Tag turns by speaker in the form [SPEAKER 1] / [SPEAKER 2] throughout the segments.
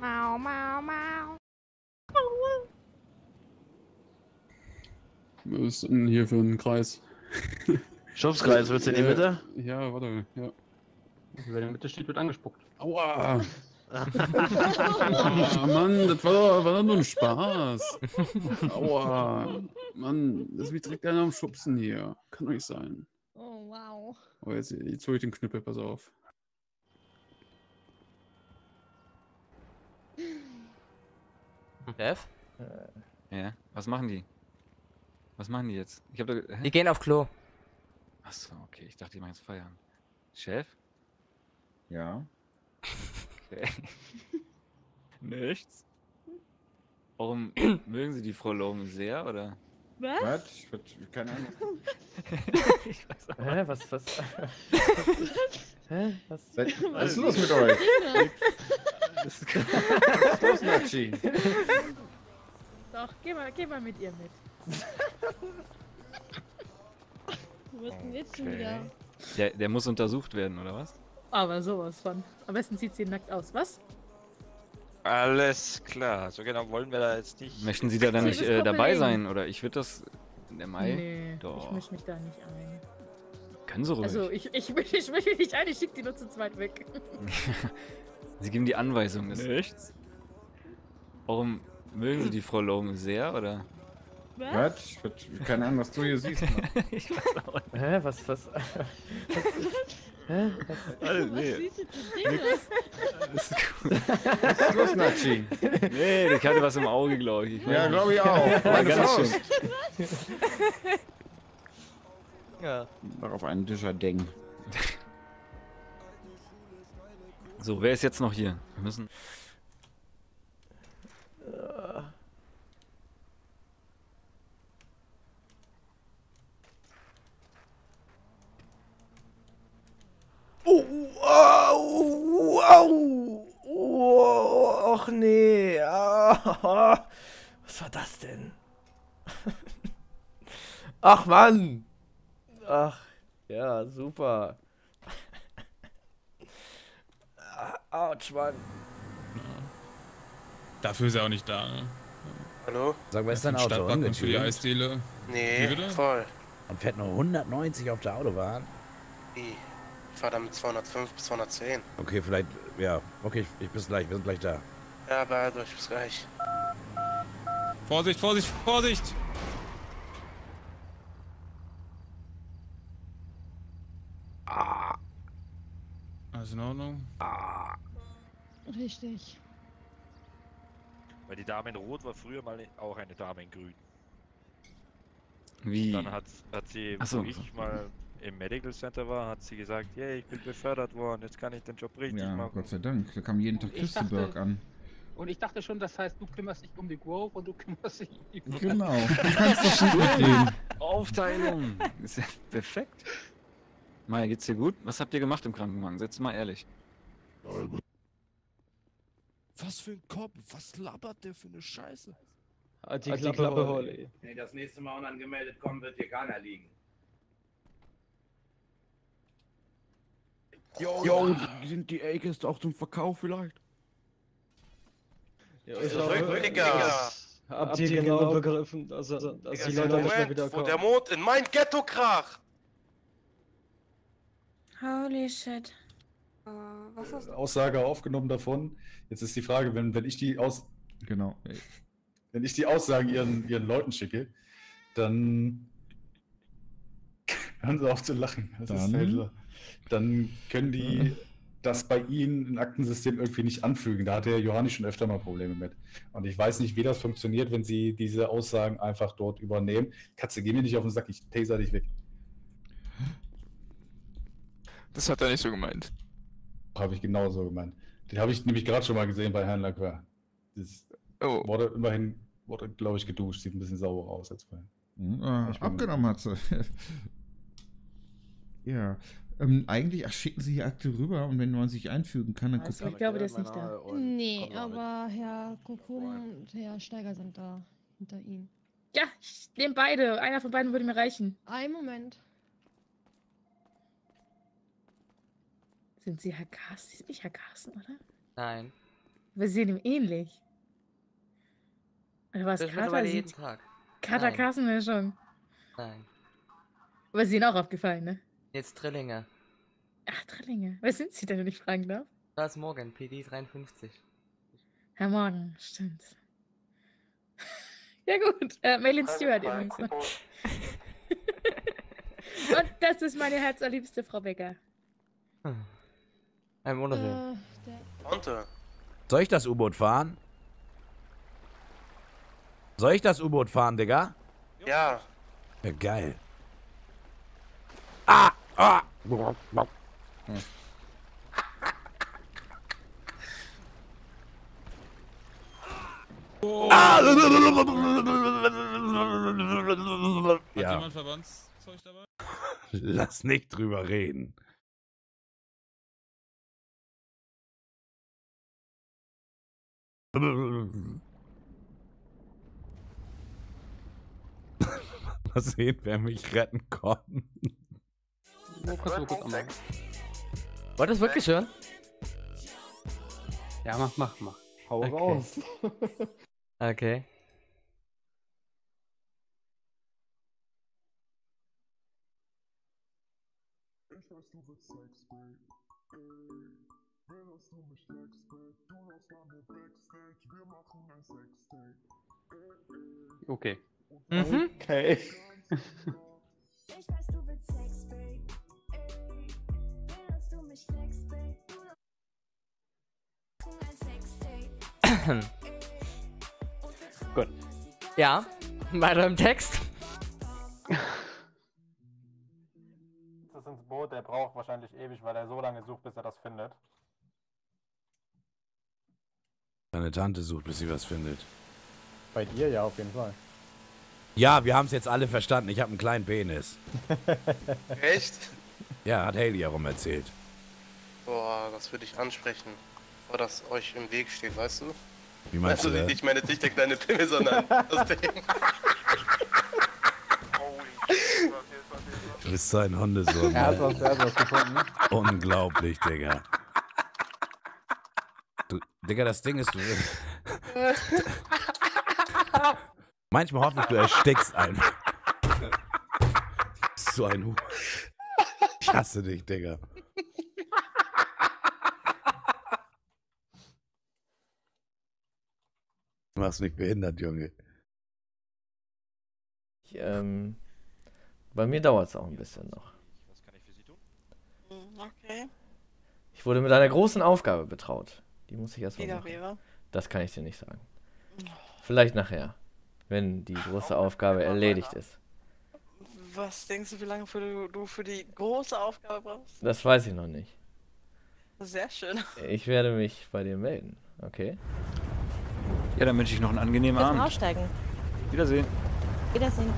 [SPEAKER 1] Mau, mau, mau.
[SPEAKER 2] Was ist denn hier für ein Kreis?
[SPEAKER 3] Schubskreis, willst du in die Mitte?
[SPEAKER 2] Ja, warte, ja.
[SPEAKER 4] Wer in der Mitte steht, wird angespuckt.
[SPEAKER 2] Aua! Ah, Mann, das war doch nur ein Spaß. Aua! Mann, das ist mich direkt einer am Schubsen hier. Kann doch nicht sein.
[SPEAKER 1] Oh, wow.
[SPEAKER 2] Oh, jetzt hol ich den Knüppel, pass auf.
[SPEAKER 5] Chef?
[SPEAKER 6] Ja, was machen die? Was machen die jetzt? Ich hab da.
[SPEAKER 5] Die gehen auf Klo.
[SPEAKER 6] Achso, okay, ich dachte, die machen jetzt Feiern. Chef?
[SPEAKER 7] Ja.
[SPEAKER 6] Okay. Nichts? Warum mögen Sie die Frau Logan sehr, oder?
[SPEAKER 1] Was?
[SPEAKER 7] Keine Ahnung.
[SPEAKER 6] Ich weiß auch.
[SPEAKER 3] Hä, was? Hä?
[SPEAKER 7] Was ist los mit euch?
[SPEAKER 6] Das ist
[SPEAKER 7] Was ist los, Nachi?
[SPEAKER 1] Doch, geh mal mit ihr mit. Was denn jetzt schon wieder?
[SPEAKER 6] der muss untersucht werden, oder was?
[SPEAKER 1] Aber sowas von. Am besten sieht sie nackt aus, was?
[SPEAKER 8] Alles klar, so genau wollen wir da jetzt nicht.
[SPEAKER 6] Möchten Sie da dann nicht
[SPEAKER 1] Liebes
[SPEAKER 6] dabei
[SPEAKER 1] Kollegen.
[SPEAKER 6] sein? Oder ich würde das in der Mai.
[SPEAKER 1] Nee,
[SPEAKER 6] Doch.
[SPEAKER 1] ich misch mich da nicht ein.
[SPEAKER 6] Können Sie ruhig.
[SPEAKER 1] Also, ich misch mich nicht ein, ich schick die nur zu zweit weg.
[SPEAKER 6] Sie geben die Anweisung.
[SPEAKER 8] Nichts?
[SPEAKER 6] Warum mögen Sie die Frau Logan sehr, oder?
[SPEAKER 7] Was? Keine Ahnung, was du hier siehst. Mann.
[SPEAKER 6] Ich weiß auch nicht.
[SPEAKER 3] Hä, was? Hä?
[SPEAKER 6] Also,
[SPEAKER 1] Was
[SPEAKER 6] nee,
[SPEAKER 1] siehst du für Dinge?
[SPEAKER 6] das ist gut.
[SPEAKER 7] Was ist los, Nachi?
[SPEAKER 6] Nee, ich hatte was im Auge, glaube ich.
[SPEAKER 7] Ja, glaube ich auch. Meine
[SPEAKER 6] ganz
[SPEAKER 7] Faust.
[SPEAKER 8] Ja.
[SPEAKER 7] Darauf einen Discher Ding.
[SPEAKER 6] So, wer ist jetzt noch hier? Wir müssen.
[SPEAKER 3] Och nee. Ah, was war das denn? Ach Mann. Ach, ja, super. Autsch, Mann.
[SPEAKER 9] Dafür ist er auch nicht da, ne?
[SPEAKER 10] Hallo?
[SPEAKER 11] Sag mal, ist dein Auto
[SPEAKER 9] Stadtpark und für die
[SPEAKER 11] ungetünt?
[SPEAKER 9] Eisdiele.
[SPEAKER 10] Nee,
[SPEAKER 9] Wie bitte?
[SPEAKER 10] voll.
[SPEAKER 11] Und fährt nur 190 auf der Autobahn?
[SPEAKER 10] Wie? Ich fahr da mit 205 bis 210.
[SPEAKER 11] Okay, vielleicht, ja. Okay, ich bis gleich, wir sind gleich da.
[SPEAKER 10] Ja, beeilt euch, bis gleich.
[SPEAKER 9] Vorsicht, Vorsicht, Vorsicht! Alles in Ordnung?
[SPEAKER 1] Richtig.
[SPEAKER 8] Weil die Dame in Rot war früher mal auch eine Dame in Grün.
[SPEAKER 6] Wie?
[SPEAKER 8] Dann hat sie,
[SPEAKER 6] Ach so.
[SPEAKER 8] wo ich mal im Medical Center war, hat sie gesagt, yeah, ich bin befördert worden, jetzt kann ich den Job richtig
[SPEAKER 7] Ja,
[SPEAKER 8] machen.
[SPEAKER 7] Gott sei Dank. Da kam jeden Tag
[SPEAKER 4] Ich
[SPEAKER 7] Christeberg
[SPEAKER 4] dachte-
[SPEAKER 7] an.
[SPEAKER 4] Und ich dachte schon, das heißt, du kümmerst dich um die Grove und du kümmerst dich um die Grove.
[SPEAKER 7] Genau. Du kannst doch schon mitgehen.
[SPEAKER 6] Aufteilung. Ist ja perfekt. Maya, geht's dir gut? Was habt ihr gemacht im Krankenwagen? Setz mal ehrlich.
[SPEAKER 9] Was für ein Kopf? Was labert der für eine Scheiße?
[SPEAKER 4] Halt die Klappe, Holly.
[SPEAKER 12] Wenn ihr das nächste Mal unangemeldet kommen, wird hier keiner liegen.
[SPEAKER 7] Jo, sind die Acres auch zum Verkauf vielleicht?
[SPEAKER 4] Ja,
[SPEAKER 10] Rückblicker!
[SPEAKER 4] habt ihr genau begriffen, dass die Leute nicht mehr
[SPEAKER 10] Moment,
[SPEAKER 4] wieder
[SPEAKER 10] wo der
[SPEAKER 4] kommen?
[SPEAKER 10] Mond in mein Ghetto kracht!
[SPEAKER 1] Holy shit. Was hast du?
[SPEAKER 13] Aussage aufgenommen davon. Jetzt ist die Frage, wenn ich die
[SPEAKER 7] Genau.
[SPEAKER 13] wenn ich die Aussagen ihren Leuten schicke, dann hören sie auf zu lachen. Das ist
[SPEAKER 7] Dann?
[SPEAKER 13] halt so. Dann können die das bei ihnen im Aktensystem irgendwie nicht anfügen. Da hat der Johanni schon öfter mal Probleme mit. Und ich weiß nicht, wie das funktioniert, wenn sie diese Aussagen einfach dort übernehmen. Katze, geh mir nicht auf den Sack, ich taser dich weg.
[SPEAKER 9] Das hat er nicht so gemeint.
[SPEAKER 13] Habe ich genauso gemeint. Den habe ich nämlich gerade schon mal gesehen bei Herrn Lacroix. Das
[SPEAKER 9] Oh.
[SPEAKER 13] wurde, glaube ich, geduscht. Sieht ein bisschen sauber aus als vorhin.
[SPEAKER 7] Abgenommen hat sie. Ja. Eigentlich, schicken Sie die Akte rüber und wenn man sich einfügen kann, dann
[SPEAKER 1] Also, ich glaube, der ist nicht da.
[SPEAKER 14] Nee, aber Herr Kokun und Herr Steiger sind da hinter ihm.
[SPEAKER 1] Ja, ich nehme beide. Einer von beiden würde mir reichen.
[SPEAKER 14] Einen Moment.
[SPEAKER 1] Sind Sie Herr Carsten? Sie sind nicht Herr Carsten, oder?
[SPEAKER 5] Nein.
[SPEAKER 1] Wir sehen ihm ähnlich. Oder was?
[SPEAKER 5] Das
[SPEAKER 1] Kater
[SPEAKER 5] mittlerweile jeden
[SPEAKER 1] sieht...
[SPEAKER 5] Tag.
[SPEAKER 1] Kater
[SPEAKER 5] Nein.
[SPEAKER 1] Carsten ja schon.
[SPEAKER 5] Nein.
[SPEAKER 1] Aber sie sind auch aufgefallen, ne?
[SPEAKER 5] Jetzt Drillinge.
[SPEAKER 1] Ach, Drillinge. Wer sind sie denn, wenn ich fragen darf?
[SPEAKER 5] Da ist Morgan, PD 53.
[SPEAKER 1] Herr Morgan, stimmt. Ja gut, Maylin Stewart übrigens. Und das ist meine herzallerliebste Frau Becker.
[SPEAKER 5] Ein Wunderschön.
[SPEAKER 10] Unter.
[SPEAKER 11] Soll ich das U-Boot fahren? Soll ich das U-Boot fahren, Digga?
[SPEAKER 10] Ja.
[SPEAKER 11] Ja, geil. Ah! Ah! Ah!
[SPEAKER 9] Hat
[SPEAKER 11] Ja.
[SPEAKER 9] jemand Verbandszeug dabei?
[SPEAKER 11] Lass nicht drüber reden. Mal sehen, wer mich retten kann.
[SPEAKER 5] Wollt ihr es wirklich hören?
[SPEAKER 15] Ja, mach. Hau
[SPEAKER 5] Okay.
[SPEAKER 15] raus.
[SPEAKER 5] Okay.
[SPEAKER 15] Okay.
[SPEAKER 5] Mhm.
[SPEAKER 15] Okay.
[SPEAKER 5] Gut. Ja, weiter im Text.
[SPEAKER 16] Das ist ins Boot, der braucht wahrscheinlich ewig, weil er so lange sucht, bis er das findet.
[SPEAKER 11] Deine Tante sucht, bis sie was findet.
[SPEAKER 16] Bei dir ja, auf jeden Fall.
[SPEAKER 11] Ja, wir haben es jetzt alle verstanden. Ich habe einen kleinen Penis.
[SPEAKER 10] Echt?
[SPEAKER 11] Ja, hat Haley herum erzählt.
[SPEAKER 10] Boah, das würde ich ansprechen. Bevor das euch im Weg steht, weißt du?
[SPEAKER 11] Wie meinst
[SPEAKER 10] also
[SPEAKER 11] du das?
[SPEAKER 10] nicht meine nicht der kleine Pimmel, sondern das Ding.
[SPEAKER 11] Du bist so ein Hundesohn.
[SPEAKER 16] Er hat
[SPEAKER 11] Ne?
[SPEAKER 16] was gefunden.
[SPEAKER 11] Unglaublich, Digga. Du, Digga, das Ding ist, du... Manchmal hoffe ich, du erstickst einfach. So ein Hu. Ich hasse dich, Digga. Du machst mich behindert, Junge.
[SPEAKER 3] Ich, bei mir dauert es auch ein bisschen noch.
[SPEAKER 17] Okay.
[SPEAKER 3] Ich wurde mit einer großen Aufgabe betraut. Die muss ich erstmal
[SPEAKER 17] Wieder
[SPEAKER 3] machen.
[SPEAKER 17] wäre.
[SPEAKER 3] Das kann ich dir nicht sagen. Vielleicht nachher, wenn die große Aufgabe erledigt ist.
[SPEAKER 17] Was denkst du, wie lange du für die große Aufgabe brauchst?
[SPEAKER 3] Das weiß ich noch nicht.
[SPEAKER 17] Sehr schön.
[SPEAKER 3] Ich werde mich bei dir melden, okay?
[SPEAKER 6] Ja, dann wünsche ich noch einen angenehmen
[SPEAKER 18] Jetzt
[SPEAKER 6] Abend.
[SPEAKER 18] aussteigen.
[SPEAKER 6] Wiedersehen.
[SPEAKER 18] Wiedersehen.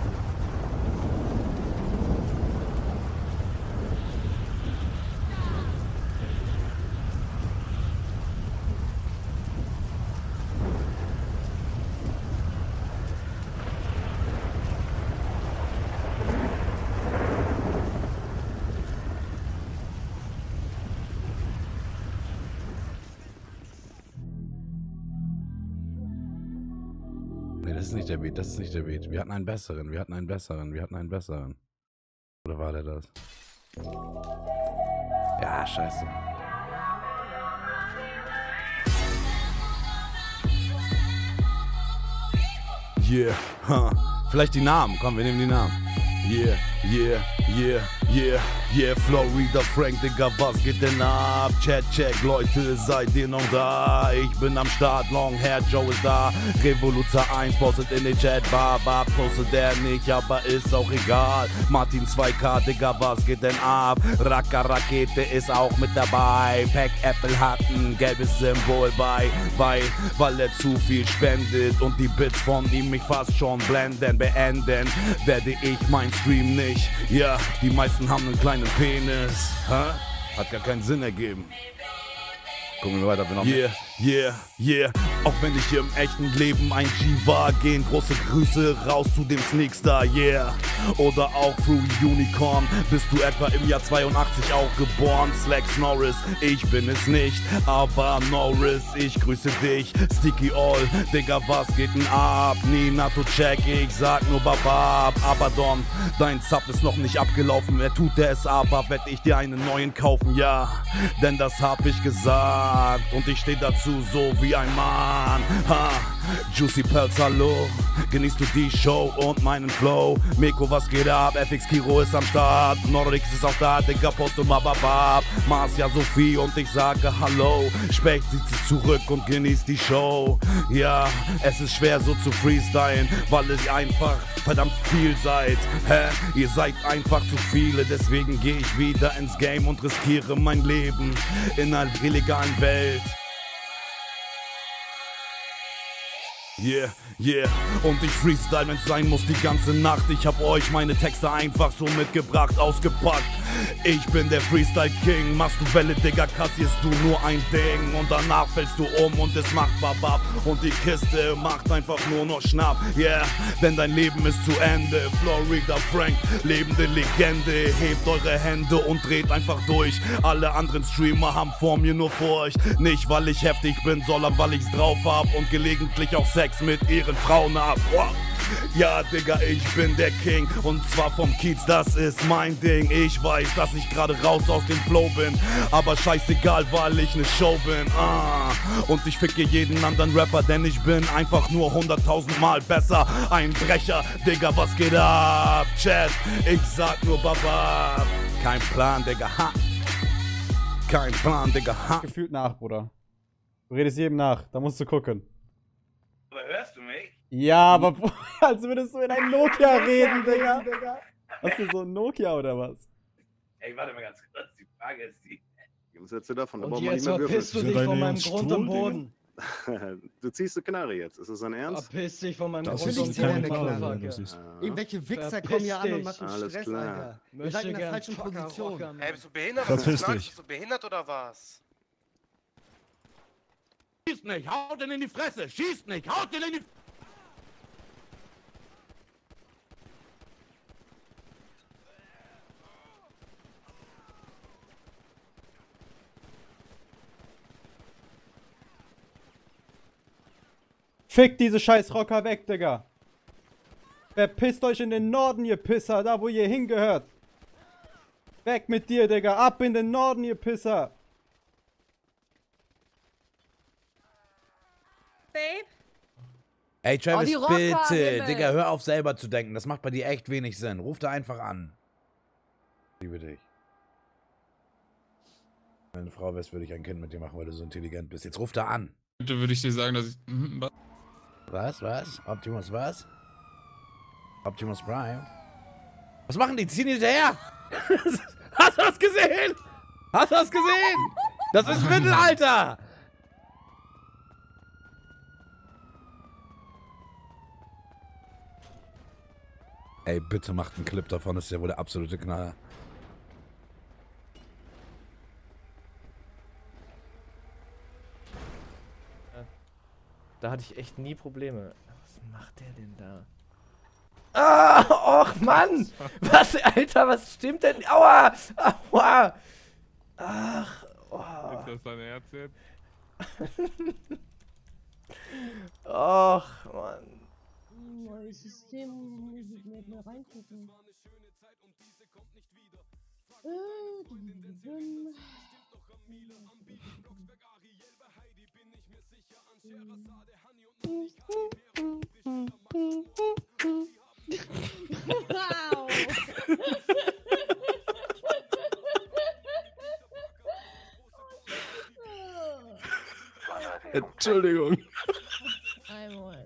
[SPEAKER 11] Nee, das ist nicht der Beat, das ist nicht der Beat. Wir hatten einen besseren, wir hatten einen besseren, wir hatten einen besseren. Oder war der das? Ja, scheiße. Yeah, huh. Vielleicht die Namen, komm, wir nehmen die Namen. Yeah, yeah, yeah, yeah, yeah, Florida Frank, Digga, was geht denn ab? Chat, check, Leute, seid ihr noch da? Ich bin am Start, Longhair Joe ist da. Revoluzer 1 postet in den Chat, Baba postet der nicht, aber ist auch egal. Martin 2K, Digga, was geht denn ab? Raka Rakete ist auch mit dabei. Pack Apple hat ein gelbes Symbol bei, weil er zu viel spendet und die Bits von ihm mich fast schon blenden. Beenden werde ich mein Stream nicht. Ja, die meisten haben einen kleinen Penis. Hat gar keinen Sinn ergeben. Gucken wir weiter, yeah, yeah, yeah. Auch wenn ich im echten Leben ein G war, gehen große Grüße raus zu dem Sneakstar, yeah. Oder auch Fruity Unicorn, bist du etwa im Jahr 82 auch geboren? Slacks Norris, ich bin es nicht, aber Norris, ich grüße dich. Sticky All, Digga, was geht denn ab? Ninato check, ich sag nur Babab. Abaddon, dein Zap ist noch nicht abgelaufen, wer tut der es aber, werd ich dir einen neuen kaufen, ja. Denn das hab ich gesagt und ich steh dazu so wie ein Mann. Ha, Juicy Pelz, hallo, genießt du die Show und meinen Flow? Meko, was geht ab? FX Kiro ist am Start, Norix ist auch da, Digga, Posto Mababab. Marcia Sophie und ich sage hallo. Specht zieht sich zurück und genießt die Show. Ja, es ist schwer so zu freestylen, weil ihr einfach verdammt viel seid. Hä? Ihr seid einfach zu viele, deswegen gehe ich wieder ins Game und riskiere mein Leben in einer illegalen Welt. Yeah, yeah, und ich freestyle, wenn's sein muss, die ganze Nacht. Ich hab euch meine Texte einfach so mitgebracht, ausgepackt. Ich bin der Freestyle King, machst du Welle, Digga, kassierst du nur ein Ding. Und danach fällst du um und es macht Babab. Und die Kiste macht einfach nur noch Schnapp, yeah, denn dein Leben ist zu Ende. Florida Frank, lebende Legende. Hebt eure Hände und dreht einfach durch. Alle anderen Streamer haben vor mir nur Furcht. Nicht weil ich heftig bin, sondern weil ich's drauf hab und gelegentlich auch Sex mit ihren Frauen ab. Wow. Ja, Digga, ich bin der King und zwar vom Kiez, das ist mein Ding. Ich weiß, dass ich gerade raus aus dem Flow bin, aber scheißegal, weil ich ne Show bin. Und ich ficke jeden anderen Rapper, denn ich bin einfach nur 100.000 Mal besser. Ein Brecher, Digga, was geht ab? Chat, ich sag nur Baba. Kein Plan, Digga, ha. Kein Plan, Digga, ha.
[SPEAKER 15] Gefühlt nach, Bruder. Du redest jedem nach, da musst du gucken.
[SPEAKER 12] Aber hörst du mich?
[SPEAKER 15] Ja, aber als würdest du in ein Nokia reden, Digga. Hast du so ein Nokia oder was?
[SPEAKER 12] Ey, warte mal ganz kurz, die Frage ist die...
[SPEAKER 18] Jungs, jetzt davon,
[SPEAKER 19] Und jetzt verpisst du dich von meinem Grund und Boden.
[SPEAKER 18] Du ziehst eine Knarre jetzt, ist das dein Ernst?
[SPEAKER 19] Verpiss dich von meinem
[SPEAKER 18] Das
[SPEAKER 19] Grund
[SPEAKER 18] ist
[SPEAKER 19] und
[SPEAKER 18] keine
[SPEAKER 19] Boden,
[SPEAKER 18] Knarre,
[SPEAKER 19] Motherfucker.
[SPEAKER 20] Irgendwelche Wichser
[SPEAKER 19] Verpiss
[SPEAKER 20] kommen hier an und
[SPEAKER 19] dich.
[SPEAKER 20] machen
[SPEAKER 18] Alles
[SPEAKER 20] Stress,
[SPEAKER 18] klar.
[SPEAKER 20] Alter. Ihr seid in der falschen Position.
[SPEAKER 10] Ey, bist du behindert?
[SPEAKER 9] Verpiss
[SPEAKER 10] Was
[SPEAKER 9] dich.
[SPEAKER 10] bist du behindert oder was?
[SPEAKER 12] Schießt nicht, haut ihn in die Fresse! Schießt nicht, haut ihn in die...
[SPEAKER 15] Fick diese scheiß Rocker weg, Digga. Verpisst euch in den Norden, ihr Pisser, da wo ihr hingehört. Weg mit dir, Digga, ab in den Norden, ihr Pisser.
[SPEAKER 1] Babe?
[SPEAKER 11] Ey, Travis,
[SPEAKER 1] die Rocker,
[SPEAKER 11] bitte,
[SPEAKER 1] Himmel.
[SPEAKER 11] Digga, hör auf selber zu denken. Das macht bei dir echt wenig Sinn. Ruf da einfach an. Liebe dich. Wenn du eine Frau wärst, würde ich ein Kind mit dir machen, weil du so intelligent bist. Jetzt ruf da an.
[SPEAKER 2] Bitte würde ich dir sagen, dass ich...
[SPEAKER 11] Was? Optimus was? Optimus Prime? Was machen die? Ziehen die hinterher? Hast du das gesehen? Hast du das gesehen? Das ist Mittelalter! Ey, bitte macht einen Clip davon, das ist ja wohl der absolute Knaller.
[SPEAKER 3] Da hatte ich echt nie Probleme. Was macht der denn da? Ah, och Mann! Was, Alter, was stimmt denn? Aua! Aua! Ach, oh.
[SPEAKER 2] Ist das dein Herz jetzt?
[SPEAKER 3] Och, Mann.
[SPEAKER 14] Neues System, muss ich nicht mehr reingucken. Wow.
[SPEAKER 2] Entschuldigung.
[SPEAKER 14] Einmal.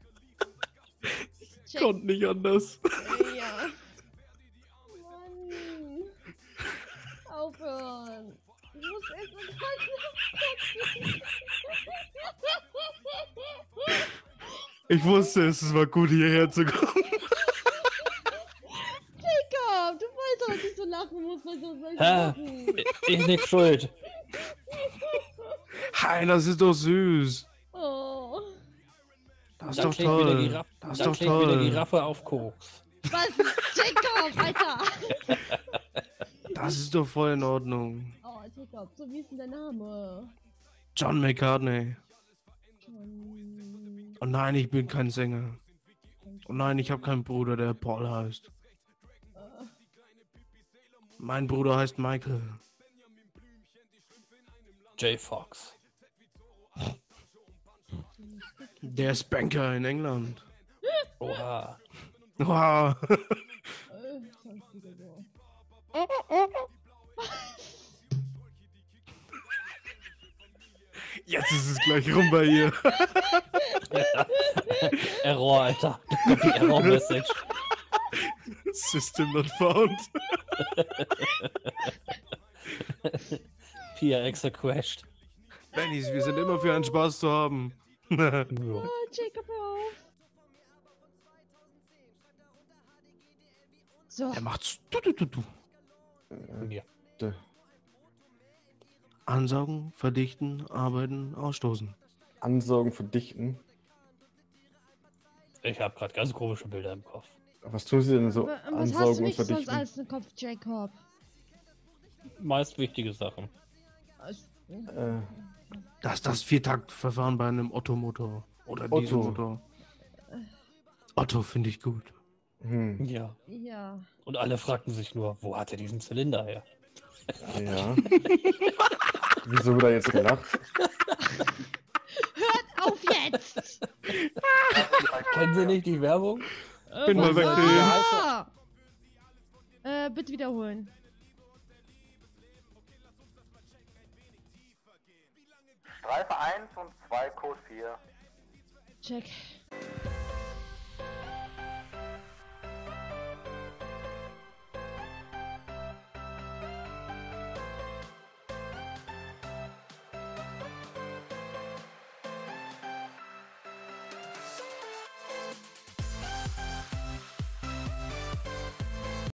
[SPEAKER 2] Ich konnte nicht anders.
[SPEAKER 14] Ja. Mann. Aufhören. Ich muss essen kotzen.
[SPEAKER 2] Ich wusste es war gut, hierher zu kommen.
[SPEAKER 14] Jacob, du weißt doch, dass ich so lachen muss bei so solchen
[SPEAKER 5] Ha,
[SPEAKER 14] Sachen.
[SPEAKER 5] ich nicht schuld.
[SPEAKER 2] Hi, das ist doch süß.
[SPEAKER 14] Oh.
[SPEAKER 15] Das ist
[SPEAKER 21] Dann
[SPEAKER 15] doch
[SPEAKER 21] schlägt wieder die
[SPEAKER 15] toll.
[SPEAKER 21] Raff-
[SPEAKER 15] Das ist
[SPEAKER 21] dann
[SPEAKER 15] doch
[SPEAKER 21] schlägt wieder die
[SPEAKER 15] toll.
[SPEAKER 21] Raffe auf Koks.
[SPEAKER 14] Was? Jacob, Alter!
[SPEAKER 15] Das ist doch voll in Ordnung.
[SPEAKER 14] Oh, Jacob, so wie ist denn dein Name?
[SPEAKER 15] John McCartney. Oh nein, ich bin kein Sänger. Oh nein, ich habe keinen Bruder, der Paul heißt. Mein Bruder heißt Michael.
[SPEAKER 21] J. Fox.
[SPEAKER 15] Der ist Banker in England.
[SPEAKER 21] Oha.
[SPEAKER 15] Wow. Jetzt ist es gleich rum bei ihr.
[SPEAKER 21] Error, Alter. Da kommt die Error-Message.
[SPEAKER 15] System not found.
[SPEAKER 21] Pia Exa crashed.
[SPEAKER 15] Bennys, wir sind immer für einen Spaß zu haben.
[SPEAKER 14] Oh, Jacob, hör auf. So.
[SPEAKER 15] Er macht's.
[SPEAKER 21] Ja.
[SPEAKER 15] Ansaugen, verdichten, arbeiten, ausstoßen.
[SPEAKER 22] Ansaugen, verdichten.
[SPEAKER 21] Ich habe gerade ganz komische Bilder im Kopf.
[SPEAKER 22] Was tun sie denn so?
[SPEAKER 14] Was hast du
[SPEAKER 22] Ansaugen und
[SPEAKER 14] nicht sonst
[SPEAKER 22] verdichten.
[SPEAKER 14] alles im Kopf, Jacob?
[SPEAKER 21] Meist wichtige Sachen.
[SPEAKER 15] Das ist das Viertaktverfahren bei einem Otto-Motor. Oder
[SPEAKER 22] Otto.
[SPEAKER 15] Dieselmotor. Otto finde ich gut.
[SPEAKER 21] Ja.
[SPEAKER 14] Ja.
[SPEAKER 21] Und alle fragten sich nur, wo hat er diesen Zylinder her?
[SPEAKER 22] Ja. Wieso wird er jetzt gelacht?
[SPEAKER 14] Hört auf jetzt!
[SPEAKER 21] Kennen Sie nicht die Werbung?
[SPEAKER 15] Bin mal weg.
[SPEAKER 14] Bitte wiederholen.
[SPEAKER 16] Streife 1 und 2, Code 4.
[SPEAKER 14] Check.